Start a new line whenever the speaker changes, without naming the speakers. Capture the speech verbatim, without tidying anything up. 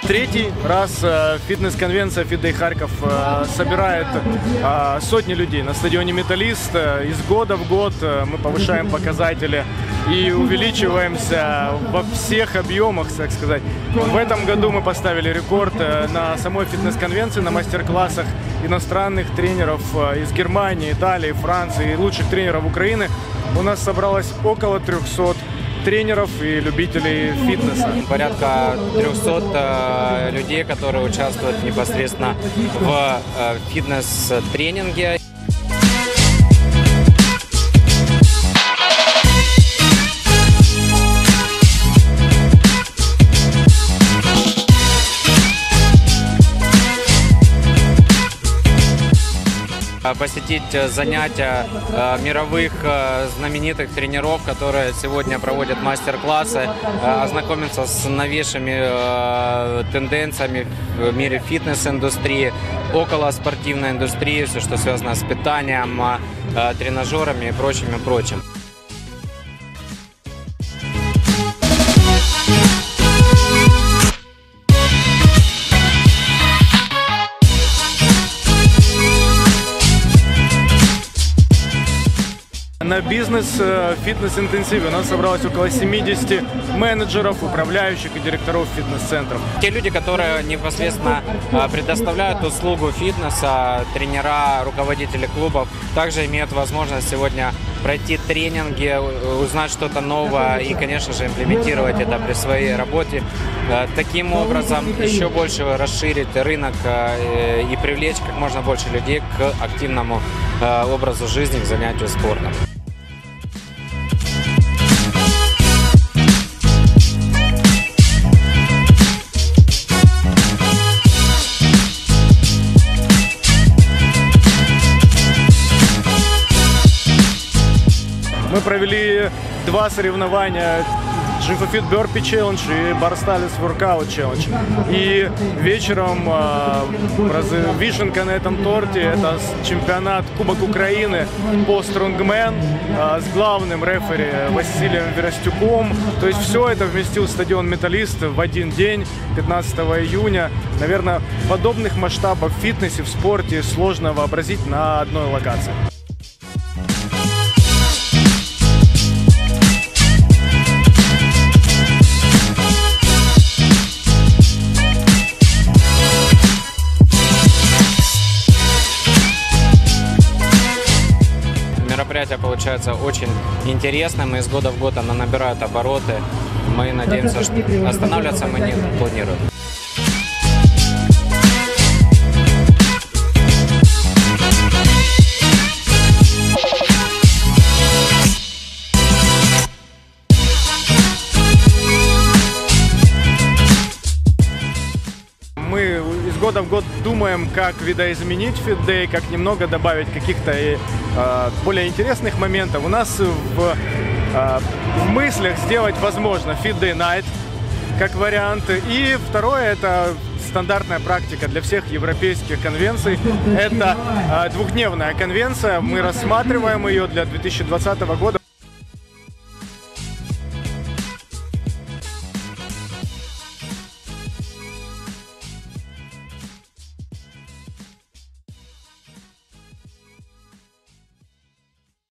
третий раз фитнес-конвенция Fit Day Харьков собирает сотни людей на стадионе «Металлист». Из года в год мы повышаем показатели и увеличиваемся во всех объемах, так сказать. В этом году мы поставили рекорд на самой фитнес-конвенции, на мастер-классах иностранных тренеров из Германии, Италии, Франции и лучших тренеров Украины. У нас собралось около трёхсот тренеров и любителей фитнеса.
Порядка трёхсот э, людей, которые участвуют непосредственно в э, фитнес-тренинге. Посетить занятия э, мировых э, знаменитых тренеров, которые сегодня проводят мастер-классы, э, ознакомиться с новейшими э, тенденциями в мире фитнес-индустрии, около спортивной индустрии, все, что связано с питанием, э, тренажерами и прочим, и прочим.
На бизнес-фитнес-интенсиве у нас собралось около семидесяти менеджеров, управляющих и директоров фитнес-центров.
Те люди, которые непосредственно предоставляют услугу фитнеса, тренера, руководители клубов, также имеют возможность сегодня пройти тренинги, узнать что-то новое и, конечно же, имплементировать это при своей работе. Таким образом, еще больше расширить рынок и привлечь как можно больше людей к активному образу жизни, к занятию спортом.
Мы провели два соревнования: Gym4Fit Burpee Challenge и Barstalis Workout Challenge. И вечером э, вишенка на этом торте — это чемпионат Кубок Украины по Strongman э, с главным рефери Василием Веростюком. То есть все это вместил стадион «Металлист» в один день, пятнадцатого июня. Наверное, подобных масштабов в фитнесе, в спорте сложно вообразить на одной локации.
Мероприятие получается очень интересным, и из года в год оно набирает обороты. Мы надеемся, что останавливаться мы не планируем.
Мы из года в год думаем, как видоизменить Fit Day, как немного добавить каких-то э, более интересных моментов. У нас в, э, в мыслях сделать, возможно, Fit Day Night как вариант. И второе — это стандартная практика для всех европейских конвенций. Это э, двухдневная конвенция. Мы рассматриваем ее для две тысячи двадцатого года.